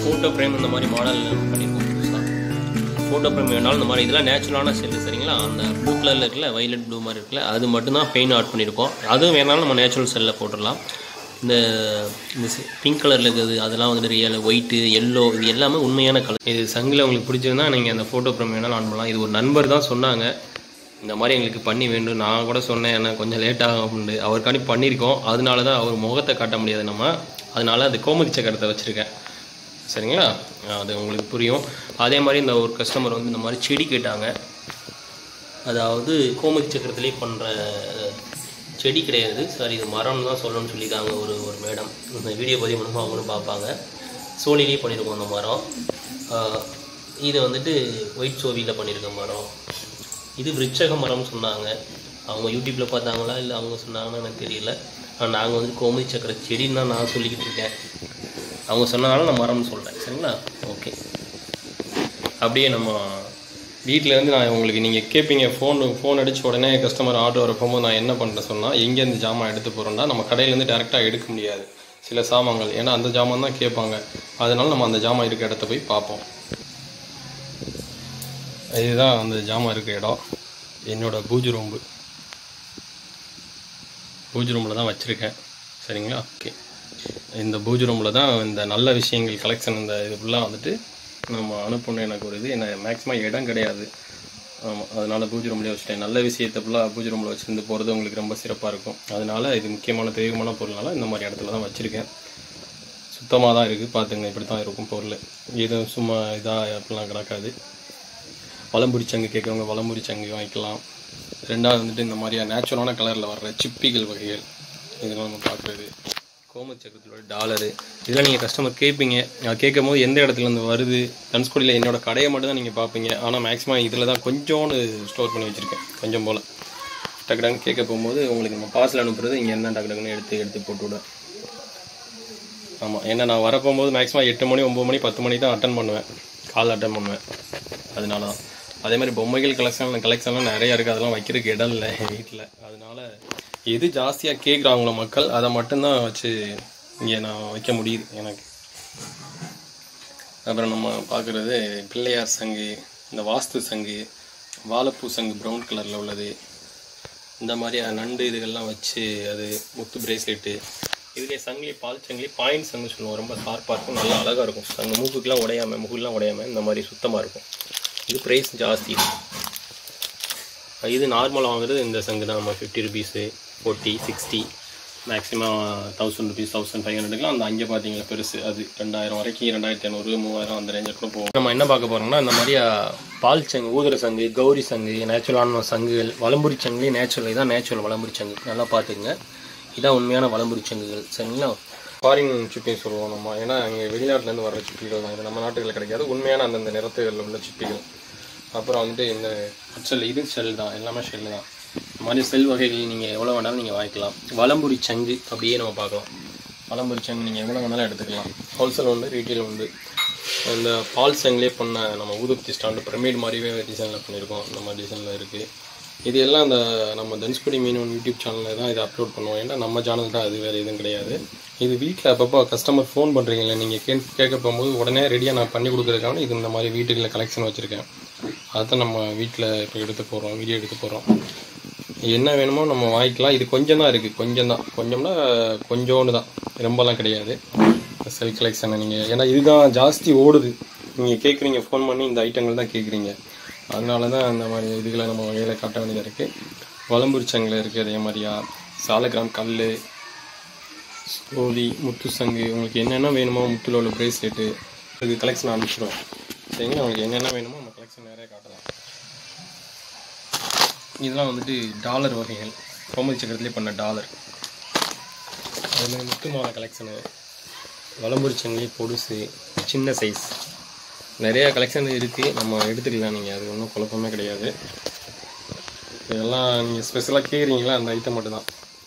Photo frame இந்த மாதிரி model பண்ணியிருக்கோம் புதுசாக. ஃபோட்டோ ஃப்ரேம் வேணாலும் இந்த மாதிரி இதெல்லாம் நேச்சுரலான செல்லு சரிங்களா. அந்த ப்ளூ கலரில் இருக்குல்ல, வைலட் ப்ளூ மாதிரி இருக்குல்ல, அது மட்டும்தான் பெயிண்ட் ஆட் பண்ணியிருக்கோம். அதுவும் வேணாலும் நம்ம நேச்சுரல் செல்லில் போட்டுடலாம். இந்த பிங்க் கலரில் இருக்குது அதெல்லாம் வந்துட்டு ரியல் ஒயிட்டு எல்லோ இது எல்லாமே உண்மையான கலர். இது சங்கில் உங்களுக்கு பிடிச்சிருந்தா நீங்கள் அந்த ஃபோட்டோ ஃப்ரேம் வேணாலும் ஆன் பண்ணலாம். இது ஒரு நண்பர் தான் சொன்னாங்க இந்த மாதிரி எங்களுக்கு பண்ணி வேண்டும். நான் கூட சொன்னேன் ஏன்னா கொஞ்சம் லேட்டாகும் அப்படின்னு. அவருக்காண்டி பண்ணியிருக்கோம். அதனால தான் அவர் முகத்தை காட்ட முடியாது நம்ம, அதனால அது கோமதி சக்கரத்தை வச்சுருக்கேன் சரிங்களா. அது உங்களுக்கு புரியும். அதே மாதிரி இந்த ஒரு கஸ்டமர் வந்து இந்த மாதிரி செடி கேட்டாங்க. அதாவது கோமதி சக்கரத்துலேயே பண்ணுற செடி கிடையாது சார், இது மரம்னு தான் சொல்லணும்னு சொல்லியிருக்காங்க ஒரு மேடம். இந்த வீடியோ பதிவு பண்ணும்போது அவங்களும் பார்ப்பாங்க. சோழிலேயே பண்ணியிருக்கோம் அந்த மரம். இது வந்துட்டு ஒயிட் சோவியில் பண்ணியிருக்க மரம். இது விருட்சக மரம்னு சொன்னாங்க. அவங்க யூடியூப்பில் பார்த்தாங்களா இல்லை அவங்க சொன்னாங்கன்னு எனக்கு தெரியல. ஆனால் நாங்கள் வந்துட்டு கோமதி சக்கர செடின்னு தான் நான் சொல்லிக்கிட்டு இருக்கேன். அவங்க சொன்னதால நான் மரம்னு சொல்கிறேன் சரிங்களா. ஓகே, அப்படியே நம்ம வீட்டிலேருந்து நான் உங்களுக்கு நீங்கள் கேட்பீங்க ஃபோன் அடித்த உடனே கஸ்டமர் ஆர்டர் வர போகும்போது நான் என்ன பண்ணுறேன் சொன்னால், எங்கேருந்து ஜாமான் எடுத்து போகிறோன்னா நம்ம கடையிலேருந்து டேரெக்டாக எடுக்க முடியாது சில சாமான்கள். ஏன்னா அந்த ஜாமான் தான் கேட்பாங்க. அதனால நம்ம அந்த ஜாமான் இருக்க இடத்த போய் பார்ப்போம். இதுதான் அந்த ஜாமான் இருக்க இடம். என்னோடய பூஜை ரூமில் தான் வச்சுருக்கேன் சரிங்களா. ஓகே, இந்த பூஜை ரூமில் தான் இந்த நல்ல விஷயங்கள் கலெக்ஷன் இந்த இது ஃபுல்லாக வந்துட்டு நம்ம அனுப்பணும். எனக்கு ஒரு இது என்ன மேக்ஸிமம் இடம் கிடையாது. ஆமாம், அதனால் பூஜை ரூம்லேயே வச்சுட்டேன். நல்ல விஷயத்தை ஃபுல்லாக பூஜை ரூமில் வச்சுருந்து போகிறது உங்களுக்கு ரொம்ப சிறப்பாக இருக்கும். அதனால் இது முக்கியமான தெய்வமான பொருள்னால இந்த மாதிரி இடத்துல தான் வச்சுருக்கேன். சுத்தமாக தான் இருக்குது பார்த்துங்க. இப்படி தான் இருக்கும் பொருள். எதுவும் சும்மா இதாக அப்படிலாம் கிடக்காது. வலம்புரி சங்கு கேட்குறவங்க வலம்புரி சங்கு வாங்கிக்கலாம். ரெண்டாவது வந்துட்டு இந்த மாதிரியா நேச்சுரலான கலரில் வர்ற சிப்பிகள் வகைகள் இதெல்லாம் நம்ம பார்க்குறது. கோமதி சக்கரத்தோட டாலரு இதெல்லாம் நீங்கள் கஸ்டமர் கேட்பீங்க. கேட்கும் போது எந்த இடத்துலேருந்து வருது, தனுஷ்கோடியில் என்னோடய கடையை மட்டும் தான் நீங்கள் பார்ப்பீங்க. ஆனால் மேக்ஸிமம் இதில் தான் கொஞ்சோன்னு ஸ்டோர் பண்ணி வச்சுருக்கேன். கொஞ்சம் போல் டக்கு டக்குன்னு கேட்க போகும்போது உங்களுக்கு நம்ம பார்சல் அனுப்புறது இங்கே என்ன டக்கு டக்குன்னு எடுத்து போட்டு விட. ஆமாம், ஏன்னா நான் வரப்போகும்போது மேக்ஸிமம் 8 மணி 9 மணி 10 மணி தான் அட்டன் பண்ணுவேன். கால் அட்டன் பண்ணுவேன். அதனால தான். அதே மாதிரி பொம்மைகள் கலெக்ஷன்லாம் நிறையா இருக்குது. அதெல்லாம் வைக்கிறதுக்கு இடம் இல்லை வீட்டில். அதனால் எது ஜாஸ்தியாக கேட்குறாங்களோ மக்கள் அதை மட்டும்தான் வச்சு இங்கே நான் வைக்க முடியுது எனக்கு. அப்புறம் நம்ம பார்க்குறது பிள்ளையார் சங்கு, இந்த வாஸ்து சங்கு, வாழைப்பூ சங்கு ப்ரௌன் கலரில் உள்ளது, இந்த மாதிரி நண்டு இதுகள்லாம் வச்சு அது முத்து பிரேஸ்லெட்டு. இதுலேயே சங்கிலி பால் சங்கிலி பாயிண்ட் சங்கு சொல்லுவோம். ரொம்ப ஷார்ப்பாக இருக்கும், நல்லா அழகாக இருக்கும். சங்கு மூக்குக்கெலாம் உடையாமல் முகுலாம் உடையாமல் இந்த மாதிரி சுத்தமாக இருக்கும். இது ப்ரைஸ் ஜாஸ்தி. இது நார்மலாக வாங்குறது இந்த சங்கு தான். நம்ம 50 ருபீஸு 40 60 மேக்ஸிமம் 1000 ருபீஸ் 1500க்குலாம் அந்த அங்கே பார்த்தீங்களா பெருசு அது 2000 வரைக்கும் 2500 3000 அந்த ரேஞ்சில் கூட போகும். நம்ம என்ன பார்க்க போகிறோம்னா இந்த மாதிரி பால் சங்கு, ஊதுற சங்கு, கௌரி சங்கு, நேச்சுரலான சங்குகள், வலம்புரி சங்குலேயே நேச்சுரல். இதான் நேச்சுரல் வலம்புரி சங்கு. நல்லா பார்த்துக்குங்க. இதான் உண்மையான வலம்புரி சங்குகள் சரிங்களா. ஃபாரின் சிப்பின்னு சொல்லுவோம் நம்ம. ஏன்னா இங்கே வெளிநாட்டிலேருந்து வர்ற சிப்பிகள் தான். இது நம்ம நாட்டுகளில் கிடைக்காது. உண்மையான அந்தந்த நிறத்துகளில் உள்ள சிப்பிகள். அப்புறம் வந்துட்டு இந்த செல், இது செல் தான், எல்லாமே செல் தான். இந்த மாதிரி செல் வகைகள் நீங்கள் எவ்வளோ வேணாலும் நீங்கள் வாங்கிக்கலாம். வலம்புரி சங்கு அப்படியே நம்ம பார்க்கலாம். வலம்புரி சங்கு நீங்கள் எவ்வளோ வேணாலும் எடுத்துக்கலாம். ஹோல்சேல் உண்டு, ரீட்டெயில் உண்டு. இந்த பால் சங்கிலே பண்ண நம்ம ஊதுபத்தி ஸ்டாண்டு பிரமிட் மாதிரியே டிசைனில் பண்ணியிருக்கோம். இந்த மாதிரி டிசைனில் இருக்குது. இது எல்லாம் இந்த நம்ம தனுஷ்கோடி மீன் யூடியூப் சேனலில் தான் இதை அப்லோட் பண்ணுவோம். ஏன்னா நம்ம சேனல் தான், அது வேறு எதுவும் கிடையாது. இது வீட்டில் அப்பப்போ கஸ்டமர் ஃபோன் பண்ணுறீங்களே, நீங்கள் கேட்க போகும்போது உடனே ரெடியாக நான் பண்ணி கொடுக்குறதுக்காக இது இந்த மாதிரி வீட்டுகளில் கலெக்ஷன் வச்சுருக்கேன். அதுதான் நம்ம வீட்டில் இப்போ எடுத்து போகிறோம், வீடியோ எடுத்து போகிறோம். என்ன வேணுமோ நம்ம வாங்கிக்கலாம். இது கொஞ்சம் தான் இருக்குது, கொஞ்சம்னா கொஞ்சோண்டு தான், ரொம்பலாம் கிடையாது. செல் கலெக்ஷனை நீங்கள் ஏன்னா இதுதான் ஜாஸ்தி ஓடுது. நீங்கள் கேட்குறீங்க, ஃபோன் பண்ணி இந்த ஐட்டங்கள் தான் கேட்குறீங்க. அதனால தான் அந்த மாதிரி இதுகளை நம்ம வகையில் காட்ட வேண்டியதாக இருக்குது. வலம்புரி சங்கில் இருக்குது. அதே மாதிரியா சாலகிராம் கல், சோழி, முத்து சங்கு, உங்களுக்கு என்னென்ன வேணுமோ முத்தில் உள்ள பிரேஸ்லெட்டு இது கலெக்ஷன் அனுப்பிச்சிடுவோம் சரிங்களா. உங்களுக்கு என்னென்ன வேணுமோ நம்ம கலெக்ஷன் நிறைய காட்டலாம். இதெல்லாம் வந்துட்டு டாலர் வகைகள், கோமதி சக்கரத்துலேயே பண்ண டாலர். அதுமாதிரி முத்துமான கலெக்ஷனு, வலம்புரி சங்கிலி பொடுசு, சின்ன சைஸ், நிறையா கலெக்ஷன் இருக்குது. நம்ம எடுத்துக்கலாம் நீங்கள், அது ஒன்றும் குழப்பமே கிடையாது. இதெல்லாம் நீங்கள் ஸ்பெஷலாக கேட்குறீங்களா அந்த ஐட்டம் மட்டும்தான்.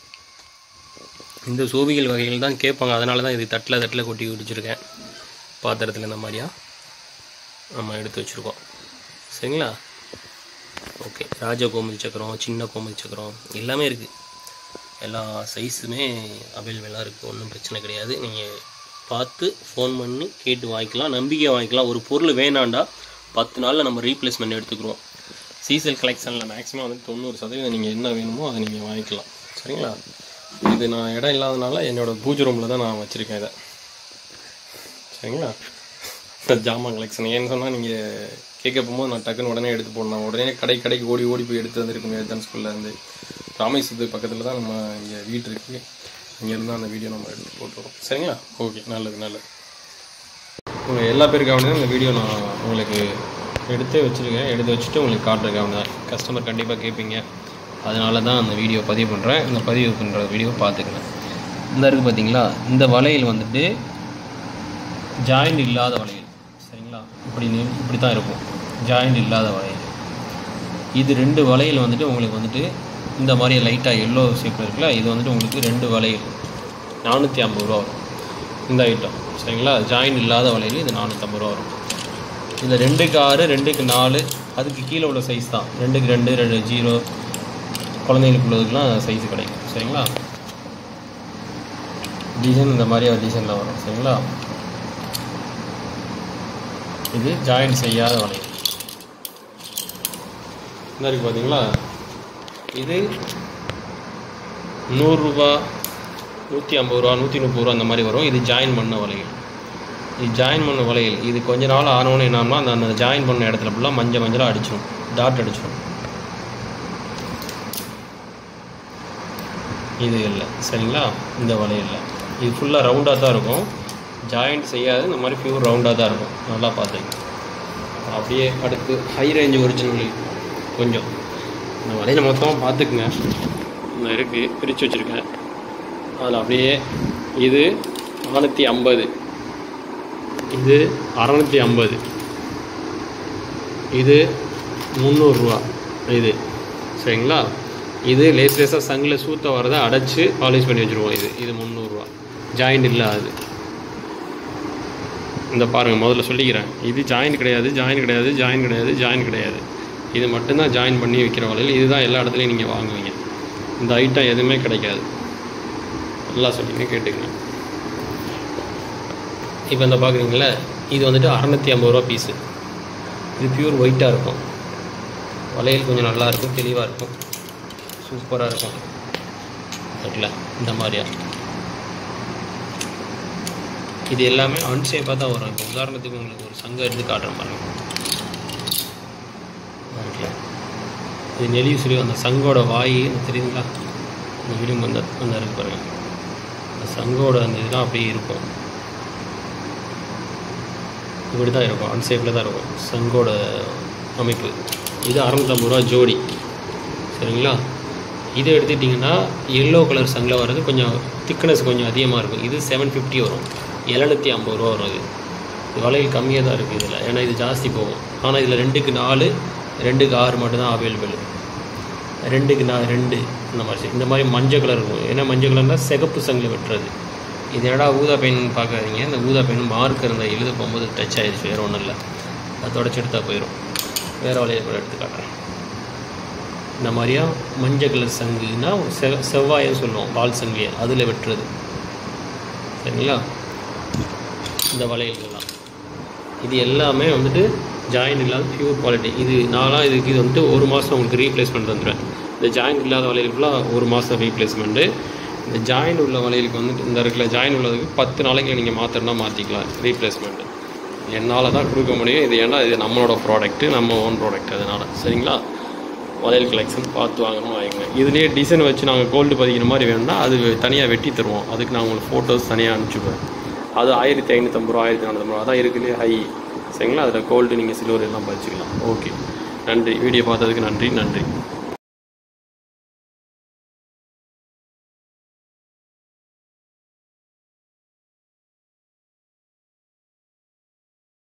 இந்த சோவிகள் வகைகள் தான் கேட்பாங்க. அதனால தான் இது தட்டில் கொட்டி குடிச்சிருக்கேன். பாத்திரத்தில் இந்த மாதிரியா நம்ம எடுத்து வச்சுருக்கோம் சரிங்களா. ஓகே, ராஜ கோமதி சக்கரம், சின்ன கோமதி சக்கரம் எல்லாமே இருக்குது. எல்லா சைஸுமே அவைலபிளாக இருக்குது. ஒன்றும் பிரச்சனை கிடையாது. நீங்கள் பார்த்து ஃபோன் பண்ணி கேட்டு வாங்கிக்கலாம், நம்பிக்கையாக வாங்கிக்கலாம். ஒரு பொருள் வேணாண்டா 10 நாளில் நம்ம ரீப்ளேஸ்மெண்ட் எடுத்துக்கிறோம். சீசல் கலெக்ஷனில் மேக்ஸிமம் வந்து 90% நீங்கள் என்ன வேணுமோ அதை நீங்கள் வாங்கிக்கலாம். சரிங்களா? இது நான் இடம் இல்லாதனால என்னோடய பூஜை ரூமில் தான் நான் வச்சுருக்கேன் இதை. சரிங்களா? ஜாமான் கலெக்ஷன் ஏன்னு சொன்னால் நீங்கள் கேட்க போகும்போது நான் டக்குன்னு உடனே எடுத்து போடணும். உடனே கடைக்கு ஓடி போய் எடுத்து வந்துருக்கோங்க. எதான் ஸ்கூல்லேருந்து ராமேஸ்வரத்து பக்கத்தில் தான் நம்ம இங்கே வீடு இருக்குது. இங்கேருந்து தான் அந்த வீடியோ நம்ம எடுத்து போட்டுருவோம். சரிங்களா? ஓகே, நல்லது. உங்கள் எல்லா பேருக்காக இந்த வீடியோ நான் உங்களுக்கு எடுத்து வச்சுட்டு உங்களுக்கு காட்டுறதுக்காக கஸ்டமர் கண்டிப்பாக கேட்பீங்க. அதனால தான் அந்த வீடியோ பதிவு பண்ணுறேன். இந்த பதிவு பண்ணுற வீடியோ பார்த்துக்கிறேன். இந்த இருக்குது பார்த்தீங்களா, இந்த வளையல் வந்துட்டு ஜாயிண்ட் இல்லாத வளையல். சரிங்களா? இப்படி தான் இருக்கும், ஜாயிண்ட் இல்லாத வளையல். இது 2 வளையல் வந்துட்டு உங்களுக்கு வந்துட்டு இந்த மாதிரி லைட்டாக எல்லோ ஷேப்பில் இருக்குல்ல, இது வந்துட்டு உங்களுக்கு 2 வளையல் 450 ரூபா வரும் இந்த ஐட்டம். சரிங்களா? ஜாயின் இல்லாத வளையல் இது 450 ரூபா வரும். இதில் 2க்கு 6, 2க்கு 4, அதுக்கு கீழே உள்ள சைஸ் தான். 2க்கு 2, 2 0 குழந்தைங்களுக்கு உள்ளதுக்கெலாம் சைஸ் கிடைக்கும். சரிங்களா? டிசைன் இந்த மாதிரி டிசைனில் வரும். சரிங்களா? இது ஜாயின் செய்யாத வளையல். இந்த இருக்குது பார்த்தீங்களா, இது 100 ரூபா, 150 ரூபா, 130 ரூபா அந்த மாதிரி வரும். இது ஜாயின் பண்ண வளையல். இது ஜாயின் பண்ண வளையல். இது கொஞ்ச நாள் ஆனோன்னு என்னன்னா அந்த ஜாயின் பண்ண இடத்துல ஃபுல்லாக மஞ்சளாக அடிச்சிடும், டாட் அடிச்சிடும். இது இல்லை. சரிங்களா? இந்த வளையலில் இது ஃபுல்லாக ரவுண்டாக தான் இருக்கும், ஜாயிண்ட் செய்யாது. இந்த மாதிரி பியூர் ரவுண்டாக தான் இருக்கும். நல்லா பார்த்துங்க. அப்படியே அடுத்து ஹை ரேஞ்ச் ஒரிஜினல் கொஞ்சம் இந்த வளையலை மொத்தமாக பார்த்துக்குங்க. இந்த இருக்குது, பிரித்து வச்சுருக்கேன். அதில் அப்படியே இது 450, இது 650, இது 300 ரூபா. இது சரிங்களா? இது லேஸாக சங்கில் சூத்த வரதை அடைச்சி பாலிஷ் பண்ணி வச்சுருவோம். இது 300 ரூபா, ஜாயிண்ட் இல்லாது. இந்த பாருங்கள், முதல்ல சொல்லிக்கிறேன், இது ஜாயின் கிடையாது. இது மட்டும்தான் ஜாயின் பண்ணி வைக்கிற வளையல். இதுதான் எல்லா இடத்துலையும் நீங்கள் வாங்குவீங்க. இந்த ஐட்டம் எதுவுமே கிடைக்காது. நல்லா சொல்லிங்க, கேட்டுக்கங்க. இப்போ இந்த பார்க்குறீங்களே, இது வந்துட்டு 650 ரூபா பீஸு. இது பியூர் ஒயிட்டாக இருக்கும். வளையல் கொஞ்சம் நல்லாயிருக்கும், தெளிவாக இருக்கும், சூப்பராக இருக்கும். இருக்குல்ல இந்த மாதிரியா. இது எல்லாமே அன்ஷேப்பாக தான் வரும். இப்போ உதாரணத்துக்கு உங்களுக்கு ஒரு சங்கம் எடுத்து காட்டுற பாருங்க. இது நெளிவு சொல்லி அந்த சங்கோட வாய் தெரியுங்களா, இந்த விளிம்பு அந்த இருக்கு பாருங்க. அந்த சங்கோட அந்த இதெல்லாம் அப்படியே இருக்கும், இப்படி தான் இருக்கும், அன்ஷேப்பில் தான் இருக்கும் சங்கோட அமைப்பு. இது 650 ரூபா ஜோடி. சரிங்களா? இதை எடுத்துக்கிட்டிங்கன்னா எல்லோ கலர் சங்கில் வர்றது கொஞ்சம் திக்னஸ் கொஞ்சம் அதிகமாக இருக்கும். இது 750 வரும், 750 ரூபா வரும். இது வளையல் கம்மியாக தான் இருக்குது இதில், ஏன்னா இது ஜாஸ்தி போகும். ஆனால் இதில் 2க்கு 4, 2க்கு 6 மட்டும்தான் அவைலபிள். 2க்கு 2 இந்த மாதிரி மஞ்சள் கலர் இருக்கும். ஏன்னா மஞ்சள் கலர்னால் சிகப்பு சங்கில் வெட்டுறது. இது என்னடா ஊதா பெயின் பார்க்காதீங்க. இந்த ஊதா பெயின் மார்க் இருந்த எழுத போகும்போது டச் ஆகிடுச்சு, வேறு ஒன்றும் இல்லை. அது தொடச்சி எடுத்தால் போயிடும். வேறு வளையல் கூட எடுத்து காட்டுறேன். இந்த மாதிரியா மஞ்சள் கலர் சங்குன்னா செவ்வாயை சொல்லுவோம், பால் சங்கிலியை, அதில் வெட்டுறது. சரிங்களா? இந்த வளையல்கள்லாம் இது எல்லாமே வந்துட்டு ஜாயிண்ட் இல்லாத பியூர் குவாலிட்டி. இது இதுக்கு இது வந்துட்டு 1 மாதம் உங்களுக்கு ரீப்ளேஸ்மெண்ட் வந்துடுவேன். இந்த ஜாயிண்ட் இல்லாத வளையலுக்குலாம் 1 மாதம் ரீப்ளேஸ்மெண்ட்டு. இந்த ஜாயிண்ட் உள்ள வளையலுக்கு வந்துட்டு இந்த இடத்துல ஜாயின் உள்ளதுக்கு 10 நாளைக்கு நீங்கள் மாற்றினா மாற்றிக்கலாம் ரீப்ளேஸ்மெண்ட்டு. என்னால் தான் கொடுக்க முடியும். இது ஏன்னா இது நம்மளோட ப்ராடக்ட்டு, நம்ம ஓன் ப்ராடக்ட். அதனால் சரிங்களா? வளையல் கலெக்ஷன் பார்த்து வாங்கணும் வாங்கிங்க. இதுலேயே டிசைன் வச்சு நாங்கள் கோல்டு பதிக்கிற மாதிரி வேணும்னா அது தனியாக வெட்டி தருவோம். அதுக்கு நான் உங்களுக்கு ஃபோட்டோஸ் தனியாக அனுப்பிச்சுப்பேன். அது 1550 ரூபா, 1450 ரூபா அதான் இருக்குல்லையே ஹை. சரிங்களா? அதில் கோல்டு நீங்கள் சில்வர் எல்லாம் பதிச்சுக்கலாம். ஓகே, நன்றி. வீடியோ பார்த்ததுக்கு நன்றி.